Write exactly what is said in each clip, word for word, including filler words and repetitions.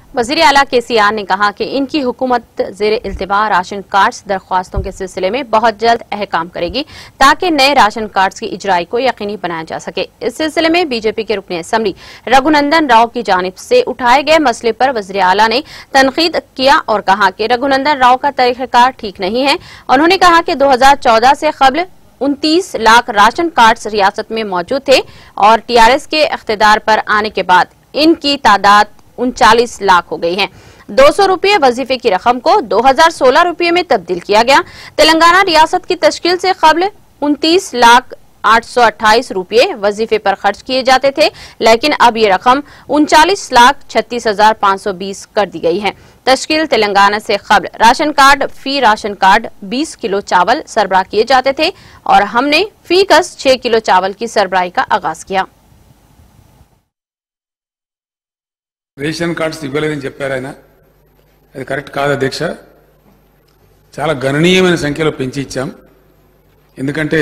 वजीर आला केसीआर ने कहा कि इनकी हुकूमत ज़ेर इल्तिवा राशन कार्ड्स दरख्वास्तों के सिलसिले में बहुत जल्द अहकाम करेगी ताकि नए राशन कार्ड्स की इजराई को यकीनी बनाया जा सके। इस सिलसिले में बीजेपी के रुकन असम्बली रघुनंदन राव की जानिब से उठाए गए मसले पर वजीर आला ने तनकीद किया और कहा कि रघुनंदन राव का तरीक़ाकार ठीक नहीं है। उन्होंने कहा कि दो हजार चौदह से कबल उनतीस लाख राशन कार्ड्स रियासत में मौजूद थे और टीआरएस के इख्तिदार पर आने के बाद इनकी तादाद उनचालीस लाख हो गई है। दो सौ रुपये वजीफे की रकम को दो हजार सोलह रुपये में तब्दील किया गया। तेलंगाना रियासत की तश्कील से कबल उनतीस लाख आठ सौ अट्ठाईस रुपये वजीफे पर खर्च किए जाते थे, लेकिन अब ये रकम उनचालीस लाख छत्तीस हजार पाँच सौ बीस कर दी गई है। तश्कील तेलंगाना से कबल राशन कार्ड फी राशन कार्ड बीस किलो चावल सरबराह किए जाते थे और हमने फी कस छह किलो चावल की सरबराही का आगाज किया। రేషన్ కార్డ్స్ ఇవ్వలేదని చెప్పారు ఆయన, అది కరెక్ట్ కాదు అధ్యక్ష. చాలా గణనీయమైన సంఖ్యలో పెంచి ఇచ్చాం. ఎందుకంటే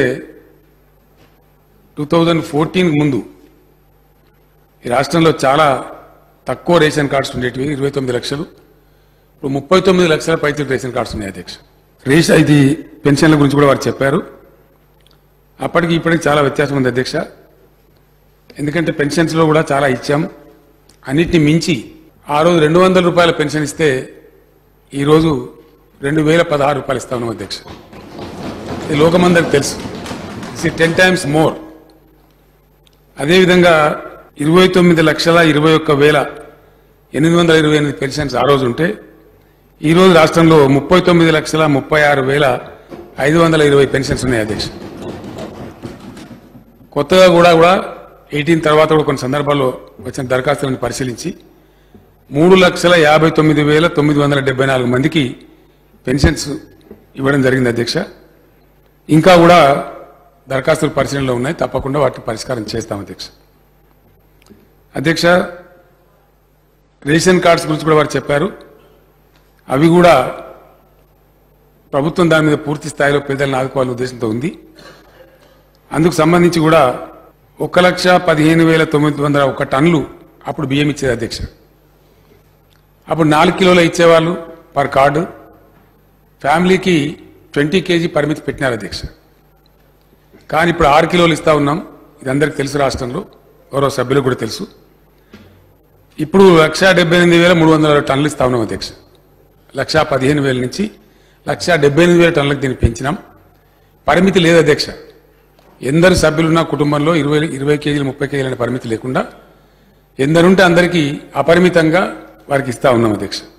టూ థౌజండ్ ఫోర్టీన్ ముందు ఈ రాష్ట్రంలో చాలా తక్కువ రేషన్ కార్డ్స్ ఉండేటివి, ఇరవై తొమ్మిది లక్షలు. ఇప్పుడు ముప్పై తొమ్మిది లక్షల పైచీలకు రేషన్ కార్డ్స్ ఉన్నాయి అధ్యక్ష. రేషన్ ఇది పెన్షన్ల గురించి కూడా వారు చెప్పారు. అప్పటికి ఇప్పటికి చాలా వ్యత్యాసం ఉంది అధ్యక్ష. ఎందుకంటే పెన్షన్స్లో కూడా చాలా ఇచ్చాం. అన్నిటిని మించి ఆ రోజు రెండు వందల రూపాయల పెన్షన్ ఇస్తే ఈరోజు రెండు వేల పదహారు రూపాయలు ఇస్తా ఉన్నాం అధ్యక్ష. ఇది లోకమందరికి తెలుసు. It's ten times more. అదేవిధంగా ఇరవై తొమ్మిది లక్షల ఇరవై ఒక్క వేల ఎనిమిది వందల ఇరవై ఎనిమిది పెన్షన్స్ ఆ రోజు ఉంటే ఈరోజు రాష్ట్రంలో ముప్పై తొమ్మిది లక్షల ముప్పై ఆరు వేల ఐదు వందల ఇరవై పెన్షన్స్ ఉన్నాయి అధ్యక్ష. కొత్తగా కూడా కూడా ఎయిటీన్ తర్వాత కూడా కొన్ని సందర్భాల్లో వచ్చిన దరఖాస్తులను పరిశీలించి మూడు లక్షల యాభై తొమ్మిది వేల తొమ్మిది వందల డెబ్బై నాలుగు మందికి పెన్షన్స్ ఇవ్వడం జరిగింది అధ్యక్ష. ఇంకా కూడా దరఖాస్తులు పరిశీలనలో ఉన్నాయి, తప్పకుండా వాటిని పరిష్కారం చేస్తాం అధ్యక్ష. అధ్యక్ష, రేషన్ కార్డ్స్ గురించి కూడా వారు చెప్పారు. అవి కూడా ప్రభుత్వం దాని మీద పూర్తి స్థాయిలో పేదలను ఆదుకోవాలనే ఉద్దేశంతో ఉంది. అందుకు సంబంధించి కూడా ఒక లక్ష పదిహేను వేల తొమ్మిది వందల ఒక టన్నులు అప్పుడు బియ్యం ఇచ్చేది అధ్యక్ష. అప్పుడు నాలుగు కిలోలు ఇచ్చేవాళ్ళు పర్ కార్డు. ఫ్యామిలీకి ట్వంటీ కేజీ పరిమితి పెట్టినారు అధ్యక్ష. కానీ ఇప్పుడు ఆరు కిలోలు ఇస్తా ఉన్నాం. ఇది అందరికీ తెలుసు, రాష్ట్రంలో గౌరవ సభ్యులకు కూడా తెలుసు. ఇప్పుడు లక్ష డెబ్బై ఎనిమిది వేల మూడు వందల టన్నులు ఇస్తా ఉన్నాం అధ్యక్ష. లక్ష పదిహేను వేల నుంచి లక్ష డెబ్బై ఎనిమిది వేల టన్నులకు దీన్ని పెంచినాం. పరిమితి లేదు అధ్యక్ష. ఎందరు సభ్యులున్న కుటుంబంలో ఇరవై ఇరవై కేజీలు ముప్పై కేజీల పరిమితి లేకుండా ఎందరుంటే అందరికీ అపరిమితంగా వారికి ఇస్తా ఉన్నాం అధ్యక్ష.